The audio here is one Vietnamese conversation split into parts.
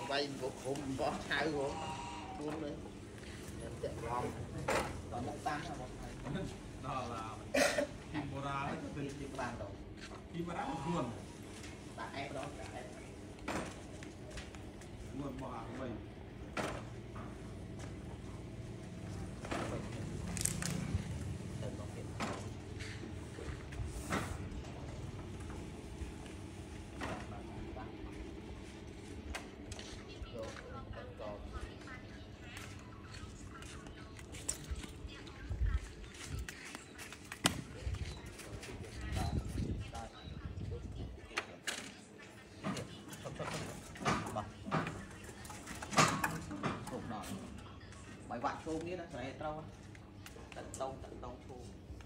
vay một khung có hai luôn luôn đấy em chạy lòng còn một tăng là một thầy đó là Kimura cái gì bàn rồi Kimura nguồn tại em đó nguồn bỏ hàng mình bài vạn xôm đi nó sẽ trâu tận tông xôm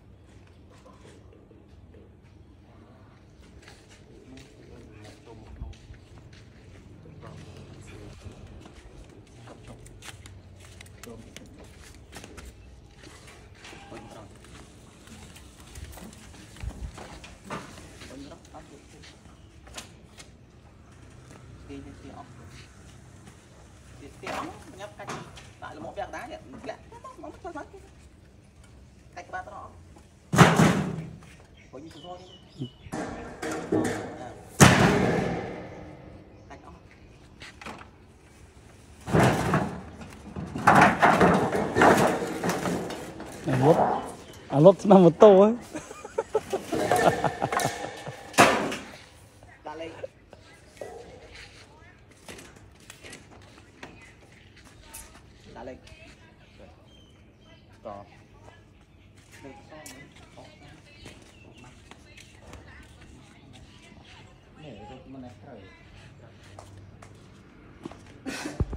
nhấp cách tại là một việc đá vậy nó mất cách ba nó có như thôi cách nó lốt năm một tô ấy đã lên đã lên còn